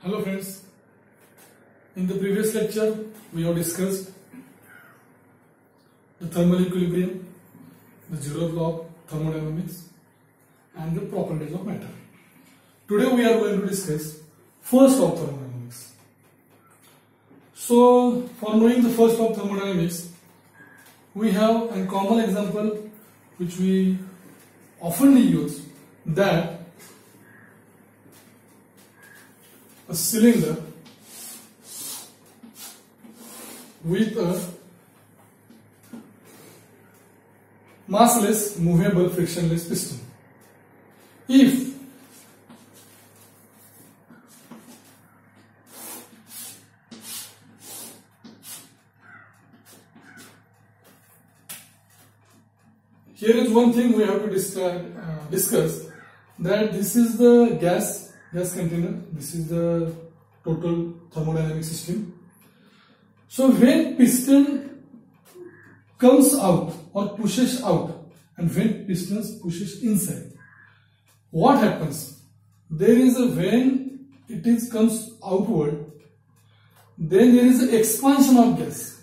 Hello friends, in the previous lecture we have discussed the thermal equilibrium, the zeroth law of thermodynamics and the properties of matter. Today we are going to discuss first law of thermodynamics. So for knowing the first law of thermodynamics, we have a common example which we oftenly use, that a cylinder with a massless, movable, frictionless piston. If here is one thing we have to discuss, that this is the gas container, this is the total thermodynamic system. So when piston comes out or pushes out and when piston pushes inside, what happens? There is a, when it comes outward, then there is an expansion of gas.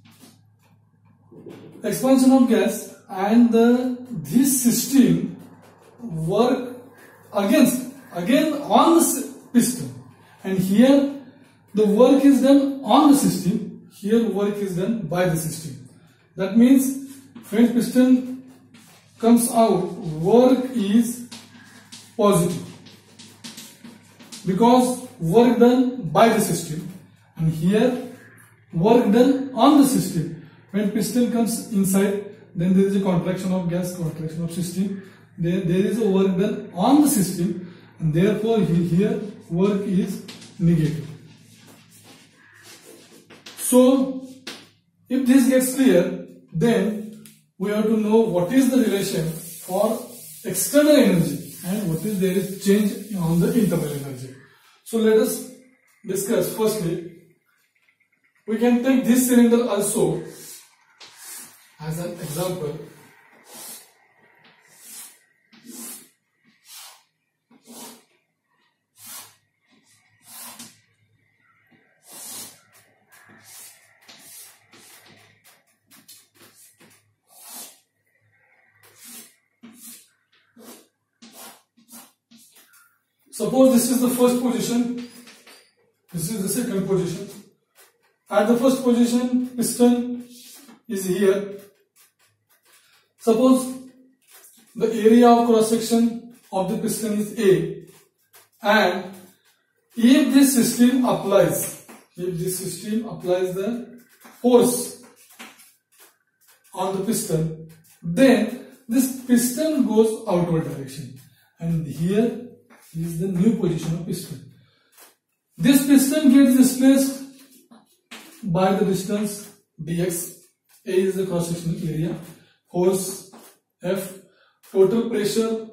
Expansion of gas, and this system work again on the piston, and here the work is done on the system, here work is done by the system. That means when piston comes out, work is positive because work done by the system, and here work done on the system. When piston comes inside, then there is a contraction of gas, contraction of system. There is a work done on the system, and therefore here work is negative. So if this gets clear, then we have to know what is the relation for external energy and what is there is change on the internal energy. So let us discuss. Firstly, we can take this cylinder also as an example. Suppose this is the first position, this is the second position. At the first position, piston is here. Suppose the area of cross section of the piston is A, and if this system applies the force on the piston, then this piston goes outward direction, and here is the new position of piston. This piston gets displaced by the distance dx. A is the cross sectional area, force F, total pressure.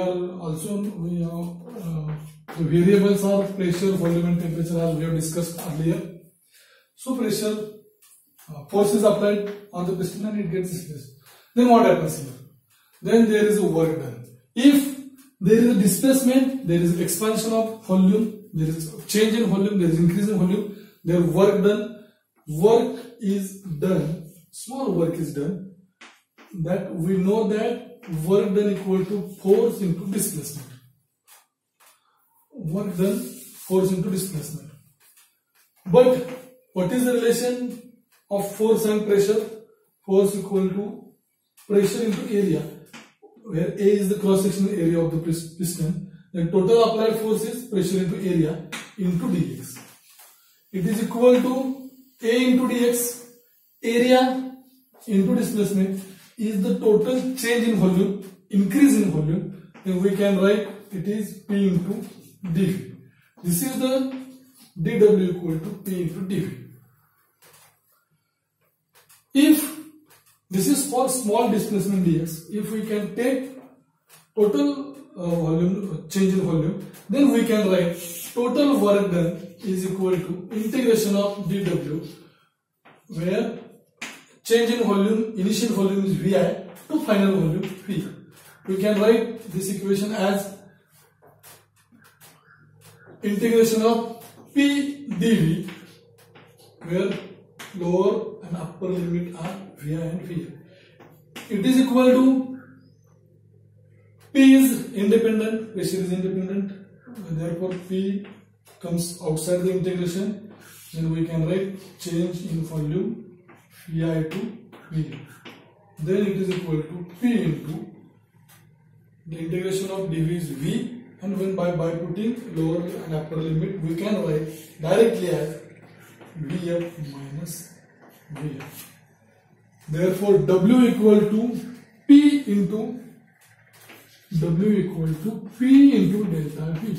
The variables are pressure, volume and temperature, as we have discussed earlier. So pressure, force is applied on the piston and it gets displaced. Then what happens here? Then there is a work done. If there is a displacement, there is expansion of volume, there is change in volume, there is increase in volume, there is work done. Work is done, small work is done, that we know that work done equal to force into displacement. Work done, force into displacement. But what is the relation of force and pressure? Force equal to pressure into area, where A is the cross sectional area of the piston. Then total applied force is pressure into area into dx. It is equal to A into dx. Area into displacement is the total change in volume, increase in volume. Then we can write it is P into dV. This is the dW equal to P into dV. If this is for small displacement dx, if we can take total volume, change in volume, then we can write total work done is equal to integration of dW, where change in volume, initial volume is Vi to final volume V. We can write this equation as integration of P dV, where lower and upper limit are Vi and Vi. It is equal to P is independent, pressure is independent, therefore P comes outside the integration. Then we can write change in volume Vi to Vi. Then it is equal to P into the integration of dV is V, and when by putting lower and upper limit we can write directly as Vf minus Vf. Therefore W equal to P into delta V.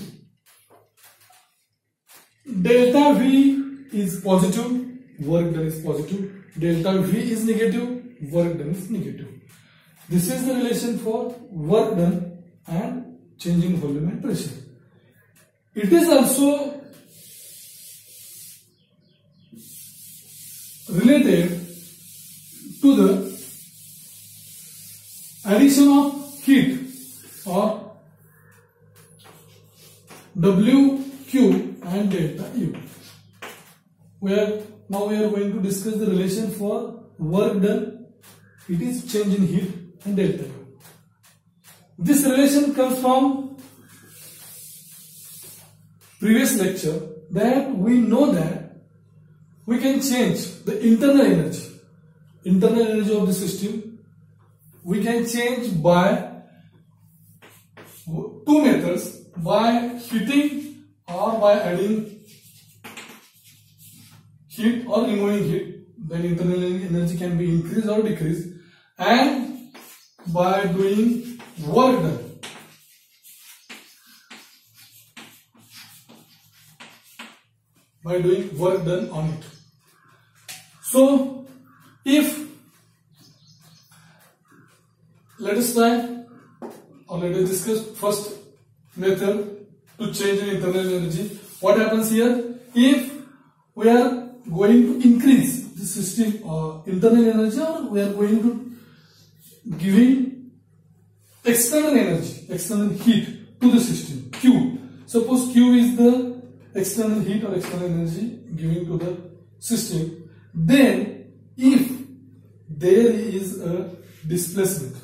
Delta V is positive, work done is positive. Delta V is negative, work done is negative. This is the relation for work done and changing volume and pressure. It is also related to the addition of heat or WQ and delta U. Now we are going to discuss the relation for work done. It is change in heat and delta U. This relation comes from previous lecture, that we know that we can change the internal energy of the system. We can change by two methods, by heating or by adding heat or removing heat. Then internal energy can be increased or decreased, and by doing work done. By doing work done on it. So, if let us try or let us discuss first method to change in internal energy. What happens here? If we are going to increase the system internal energy, or we are going to giving external energy, external heat to the system, Q. Suppose Q is the external heat or external energy giving to the system. Then if there is a displacement,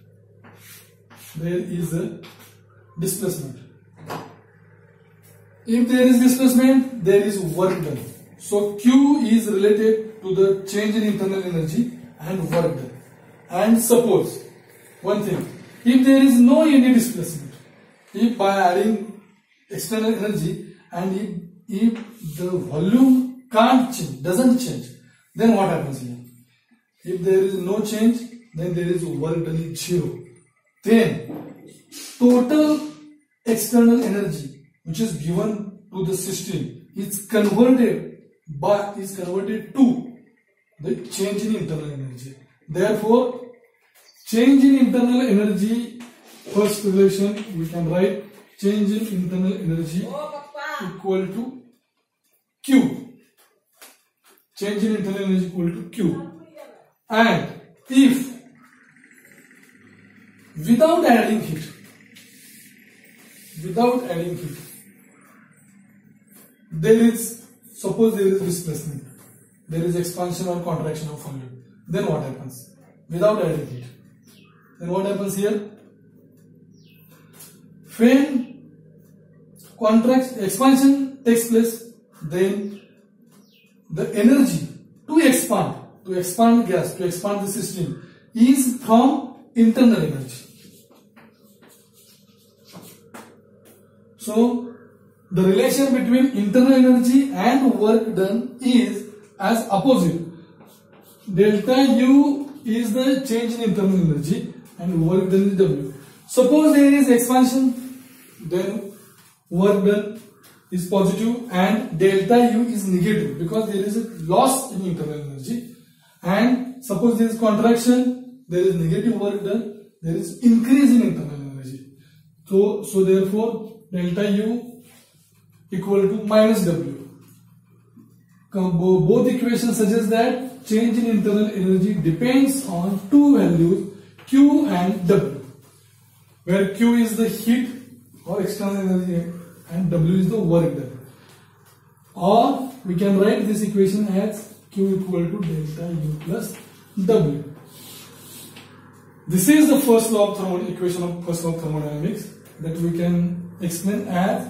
if there is displacement, there is work done. So Q is related to the change in internal energy and work done. And suppose one thing, if there is no any displacement, if by adding external energy and if the volume can't change, doesn't change, then what happens here? If there is no change, then there is work done is 0. Then total external energy which is given to the system is converted to the change in internal energy. Therefore, change in internal energy, first relation we can write change in internal energy equal to Q. Change in internal energy equal to Q. And if without adding heat, suppose there is displacement, there is expansion or contraction of volume, then what happens? Without adding heat, then what happens here? When expansion takes place, then the energy to expand gas, to expand the system is from internal energy. So the relation between internal energy and work done is as opposite. Delta U is the change in internal energy and work done is W. Suppose there is expansion, then work done is positive and delta U is negative because there is a loss in internal energy. And suppose there is contraction, there is negative work done, there is increase in internal energy. So therefore delta U equal to minus W. Both equations suggest that change in internal energy depends on two values, Q and W, where Q is the heat or external energy and W is the work done. or we can write this equation as Q equal to delta U plus W. This is the first law of equation of first law of thermodynamics that we can explain as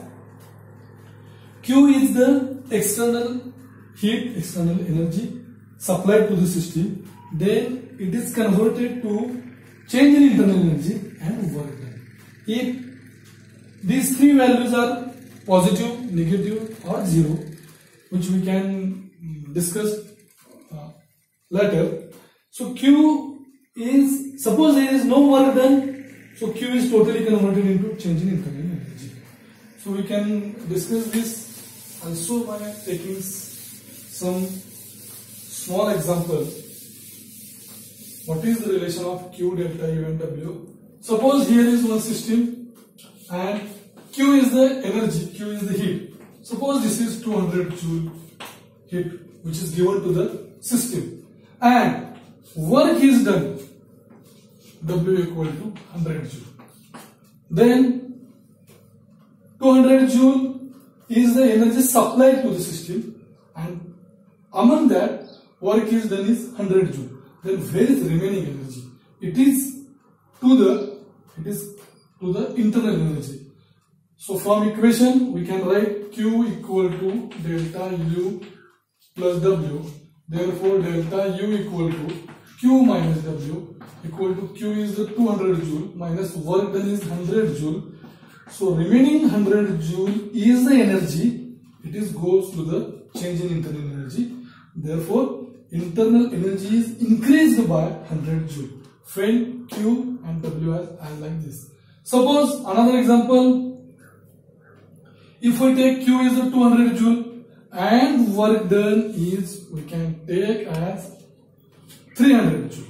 Q is the external heat, external energy supplied to the system. Then it is converted to change in internal energy and work done. If these three values are positive, negative or zero, which we can discuss later. So Q is, suppose there is no work done, so Q is totally converted into change in internal energy. So we can discuss this also by taking some small example. What is the relation of Q, delta U and W? Suppose here is one system and Q is the energy, Q is the heat. Suppose this is 200 joule heat which is given to the system and work is done, W equal to 100 joule. Then 200 joule is the energy supplied to the system and among that work is done is 100 joule. Then where is the remaining energy? It is to the internal energy. So from equation we can write Q equal to delta U plus W. Therefore delta U equal to Q minus W equal to Q is the 200 joule minus work done is 100 joule. So remaining 100 joule is the energy. It is goes to the change in internal energy. Therefore internal energy is increased by 100 joule when Q and W are like this. Suppose another example, if we take Q is the 200 joule and work done is, we can take as 300 joule.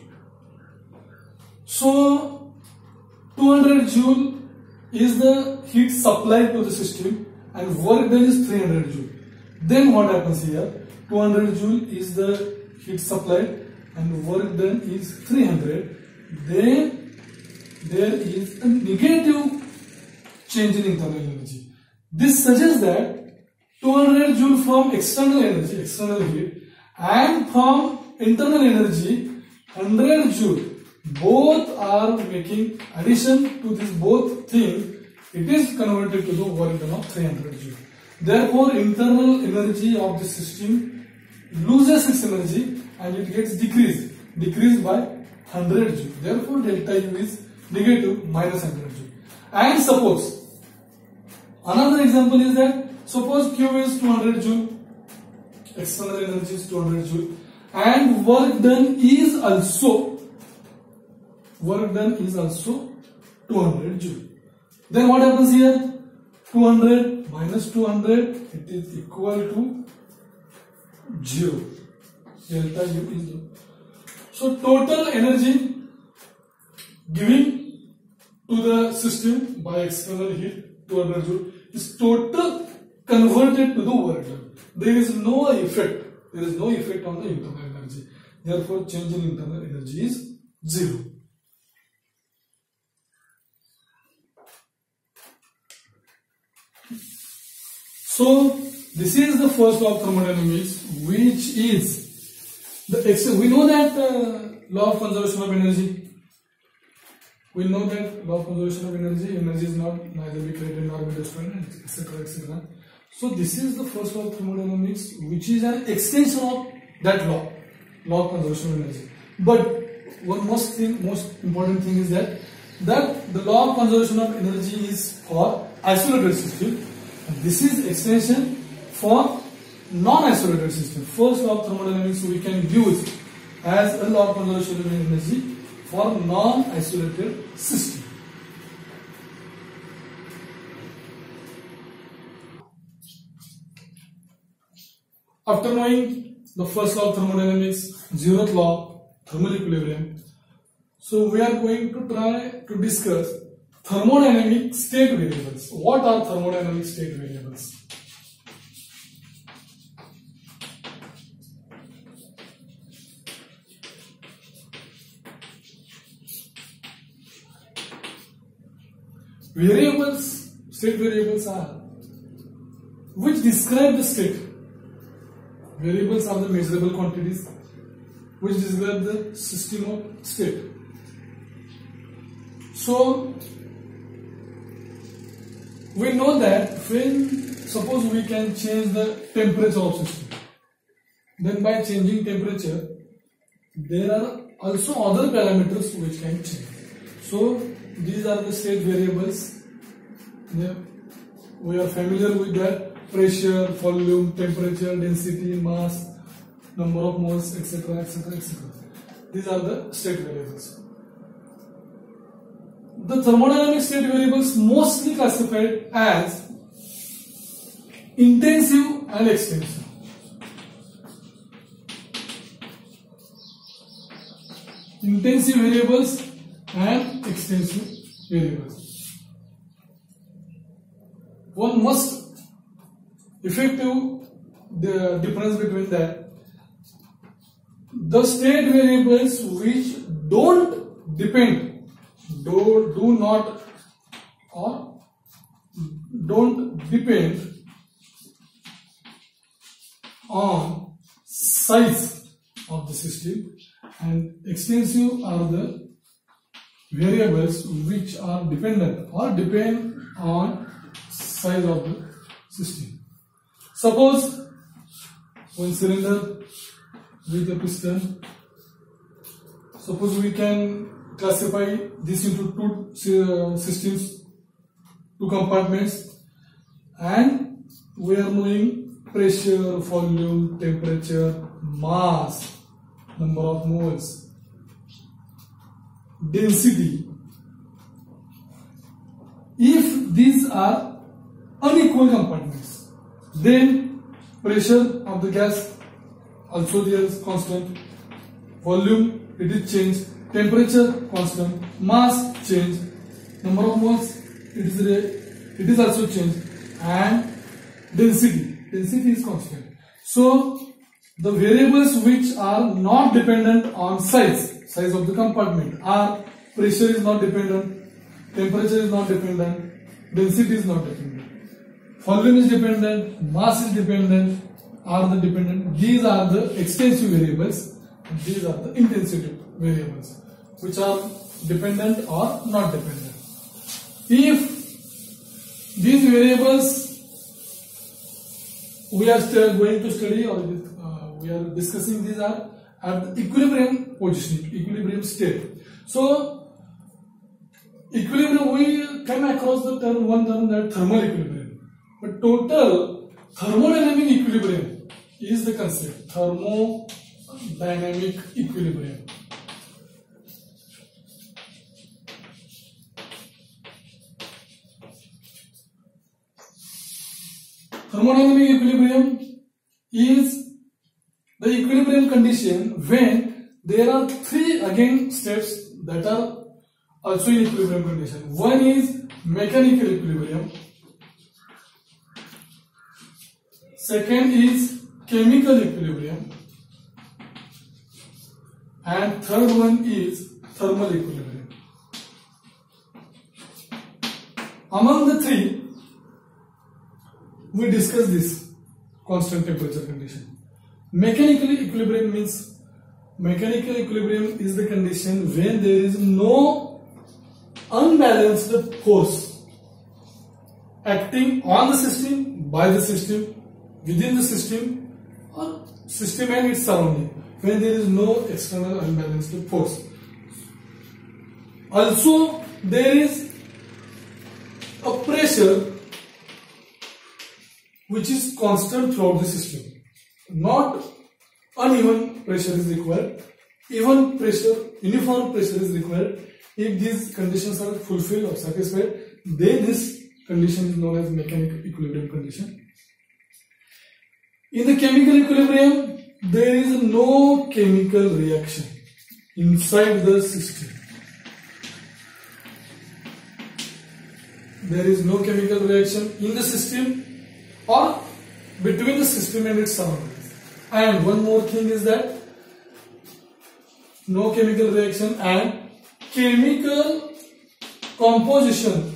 So 200 joule is the heat supplied to the system and work done is 300 joule. Then what happens here? 200 joule is the heat supplied and work done is 300. Then there is a negative change in internal energy. This suggests that 200 joule from external energy, external heat, and from internal energy 100 joule, both are making addition to this both thing. It is converted to the work done of 300 joule. Therefore internal energy of the system loses its energy and it gets decreased by 100 joule. Therefore delta U is negative minus 100 joule. And suppose another example is that suppose Q is 200 joule, external energy is 200 joule and work done is also 200 joule. Then what happens here? 200 minus 200, it is equal to 0. Delta U is 0. So total energy given to the system by external heat 200 joule is total converted to the work done. There is no effect. There is no effect on the internal energy. Therefore, change in internal energy is 0. So this is the first law of thermodynamics, which is the we know that law of conservation of energy. We know that law of conservation of energy is not neither be created nor be destroyed, etc., etc. So this is the first law of thermodynamics, which is an extension of that law of conservation of energy. But one most important thing is that the law of conservation of energy is for isolated system. This is extension for non-isolated system. First law of thermodynamics we can use as a law of conservation of energy for non-isolated system. After knowing the first law of thermodynamics, zeroth law, thermal equilibrium, so we are going to try to discuss thermodynamic state variables. What are thermodynamic state variables? State variables are which describe the state. Variables are the measurable quantities which describe the system of state. So we know that when suppose we can change the temperature of system, then by changing temperature there are also other parameters which can change. So these are the state variables. We are familiar with that: pressure, volume, temperature, density, mass, number of moles, etc., etc., etc. These are the state variables. The thermodynamic state variables mostly classified as intensive and extensive. Intensive variables and extensive variables. One must effective the difference between that. The state variables which don't depend, do not or don't depend on size of the system, and extensive are the variables which are dependent or depend on size of the system. Suppose one cylinder with a piston. Suppose we can classify this into two systems, two compartments, and we are knowing pressure, volume, temperature, mass, number of moles, density. If these are unequal compartments, then pressure of the gas also there is constant, volume it is changed, temperature constant, mass change, number of moles it is also changed, and density is constant. So the variables which are not dependent on size of the compartment are: pressure is not dependent, temperature is not dependent, density is not dependent, volume is dependent, mass is dependent, are the dependent. These are the extensive variables, and these are the intensive variables which are dependent or not dependent. If these variables we are still going to study, or we are discussing, these are at the equilibrium position, equilibrium state. So equilibrium, we come across the term, one term, that thermal equilibrium. But total thermodynamic equilibrium is the concept, thermodynamic equilibrium. Thermodynamic equilibrium is the equilibrium condition when there are three again steps that are also in equilibrium condition. One is mechanical equilibrium, second is chemical equilibrium, and third one is thermal equilibrium. Among the three, we discuss this constant temperature condition. Mechanical equilibrium is the condition when there is no unbalanced force acting on the system, by the system, within the system, or system and its surrounding, when there is no external unbalanced force. Also, there is a pressure which is constant throughout the system. Not uneven pressure is required, even pressure, uniform pressure is required. If these conditions are fulfilled or satisfied, then this condition is known as mechanical equilibrium condition. In the chemical equilibrium, there is no chemical reaction inside the system. There is no chemical reaction in the system or between the system and its surroundings. And one more thing is that no chemical reaction and chemical composition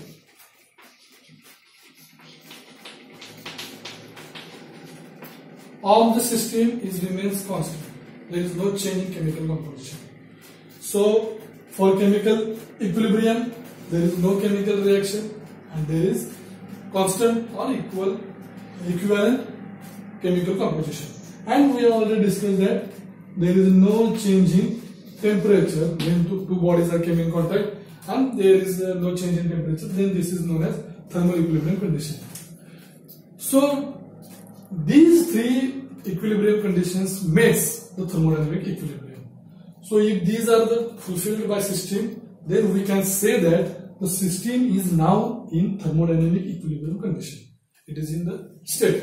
of the system remains constant. There is no change in chemical composition. So for chemical equilibrium, there is no chemical reaction and there is constant or equivalent chemical composition. And we have already discussed that there is no change in temperature when two bodies are came in contact, and there is no change in temperature, then this is known as thermal equilibrium condition. So these three equilibrium conditions makes the thermodynamic equilibrium. So if these are fulfilled by system, then we can say that the system is now in thermodynamic equilibrium condition. It is in the state.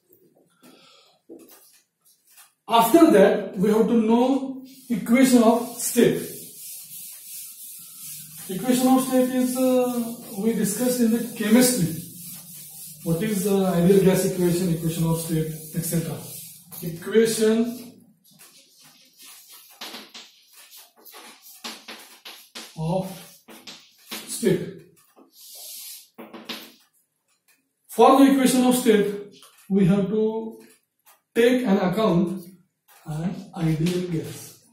After that, we have to know equation of state. Equation of state is we discussed in the chemistry. What is the ideal gas equation, equation of state, etc. Equation of state. For the equation of state, we have to take an account an ideal gas.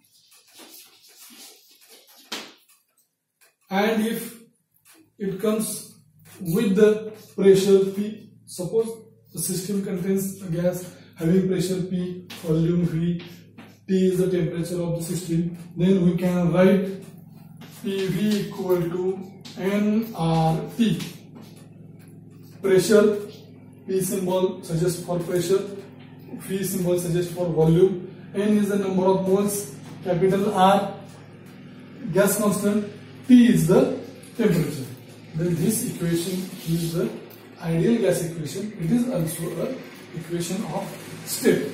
And if it comes with the pressure P, suppose the system contains a gas having pressure P, volume V, T is the temperature of the system, then we can write PV equal to nRT. Pressure, P symbol suggests for pressure, V symbol suggests for volume, N is the number of moles, capital R, gas constant, T is the temperature. Then this equation is the ideal gas equation. It is also an equation of state.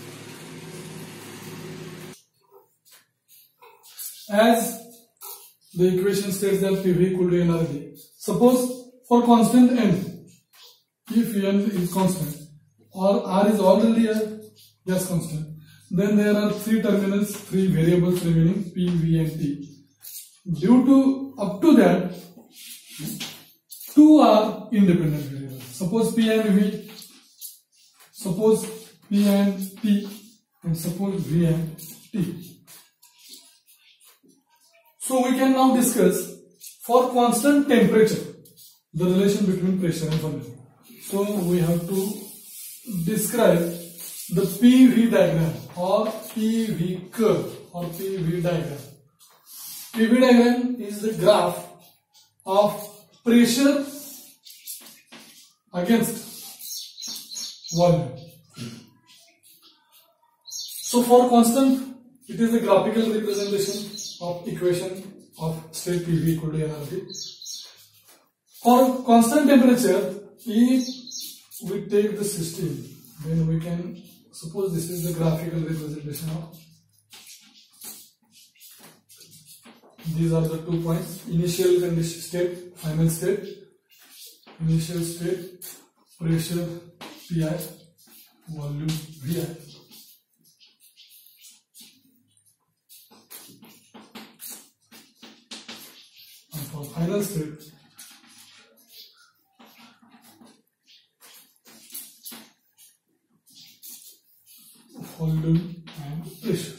As the equation states that PV equal to nRT. Suppose for constant N, if N is constant or R is already a gas constant, then there are three terminals, three variables remaining P, V and T. Due to up to that, two are independent variables. Suppose P and V, suppose P and T, and suppose V and T. So we can now discuss for constant temperature the relation between pressure and volume. So we have to describe the PV diagram or PV curve or PV diagram. PV diagram is the graph of pressure against volume. So for constant, it is a graphical representation of equation of state PV equal to nRT. For constant temperature, if we take the system, then we can suppose this is the graphical representation of. These are the 2 points: initial condition state, final state. Initial state, pressure Pi, volume Vi. And for final state, volume and pressure.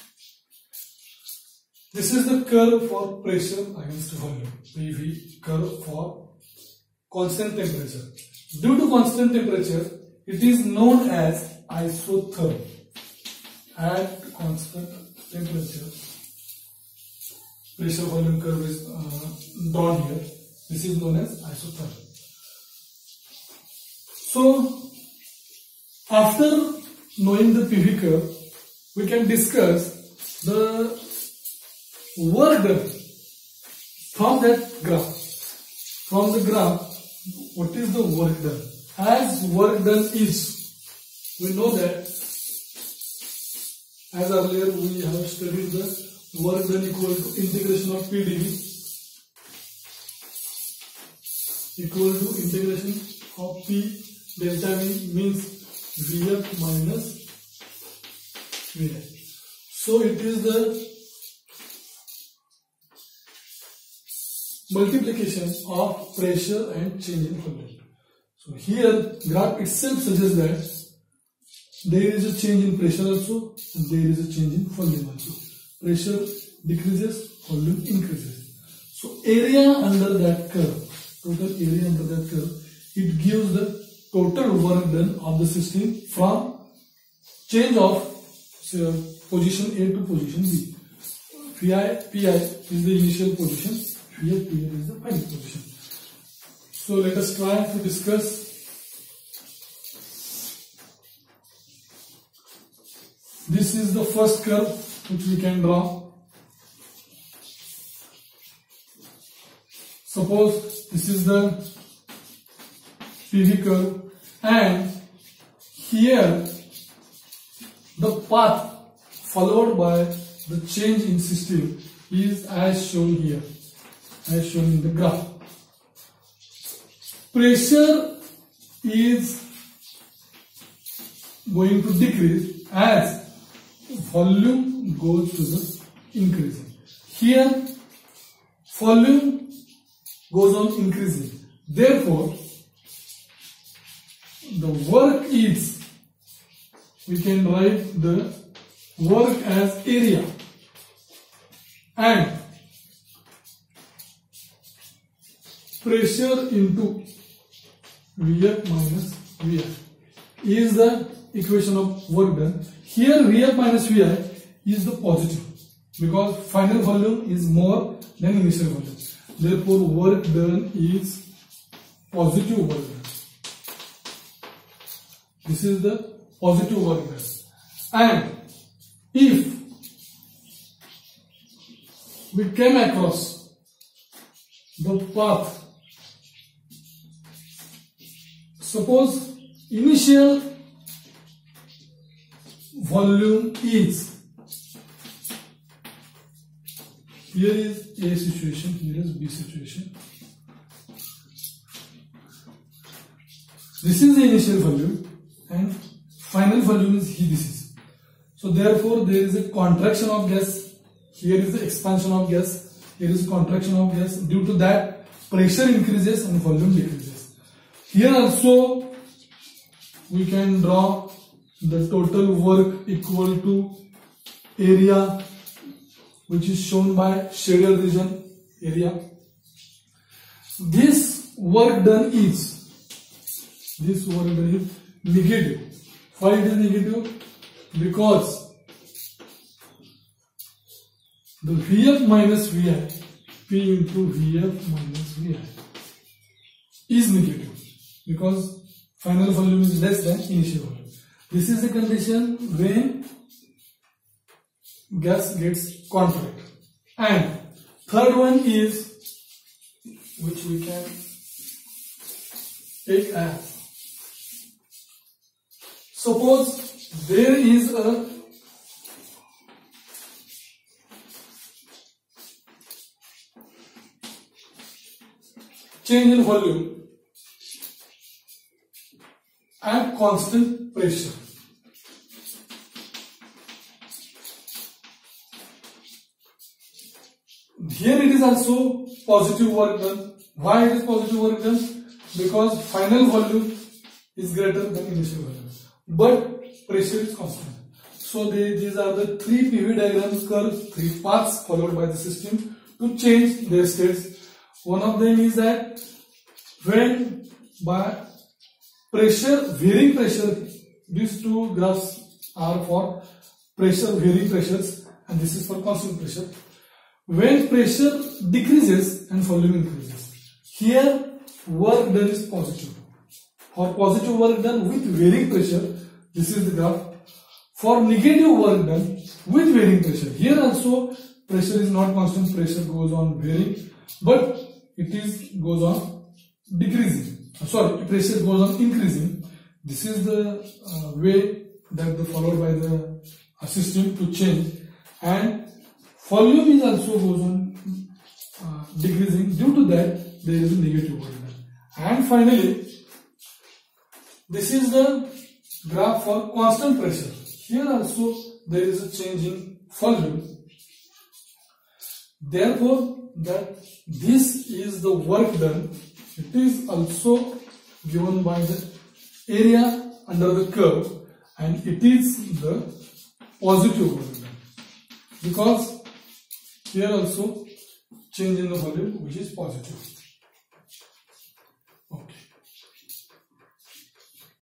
This is the curve for pressure against volume, PV curve for constant temperature. Due to constant temperature, it is known as isotherm. At constant temperature, pressure volume curve is drawn here. This is known as isotherm. So, after knowing the PV curve, we can discuss the work done from that graph. From the graph, what is the work done? As work done is, we know that as earlier we have studied the work done equal to integration of PdV equal to integration of P delta V means Vf minus Vi. So it is the multiplication of pressure and change in volume. So here graph itself suggests that there is a change in pressure also, and there is a change in volume also. Pressure decreases, volume increases. So area under that curve, total area under that curve, it gives the total work done of the system from change of position A to position B. Pi is the initial position, here Pi is the final position. So let us try to discuss. This is the first curve which we can draw. Suppose this is the PV curve, and here the path followed by the change in system is as shown here, as shown in the graph. Pressure is going to decrease as volume goes to the increasing. Here volume goes on increasing. Therefore, the work is, we can write the work as area, and pressure into Vf minus Vi is the equation of work done. Here Vf minus Vi is the positive because final volume is more than initial volume. Therefore, work done is positive work done. This is the positive work done. And if we came across the path, suppose initial volume is, here is A situation, here is B situation. This is the initial volume and final volume is here, this is. So therefore there is a contraction of gas, here is the expansion of gas, here is contraction of gas. Due to that, pressure increases and volume decreases. Here also we can draw the total work equal to area, which is shown by shaded region area. This work done is negative. Why it is negative? Because the Vf minus Vi, P into Vf minus Vi is negative because final volume is less than initial volume. This is the condition when gas gets contract. And third one is, which we can take as, suppose there is a change in volume at constant pressure. Here it is also positive work done. Why it is positive work done? Because final volume is greater than initial volume, but pressure is constant. So these are the three PV diagrams, curves, three paths followed by the system to change their states. One of them is that when by pressure, varying pressure, these two graphs are for pressure, varying pressures, and this is for constant pressure. When pressure decreases and volume increases, here work done is positive. For positive work done with varying pressure, this is the graph. For negative work done with varying pressure, here also pressure is not constant, pressure goes on varying, but it goes on decreasing. Sorry, pressure goes on increasing. This is the way that followed by the system to change, and volume is also goes on decreasing. Due to that, there is a negative work done. And finally, this is the graph for constant pressure. Here also there is a change in volume. Therefore, that this is the work done. It is also given by the area under the curve, and it is the positive volume because here also change in the volume which is positive.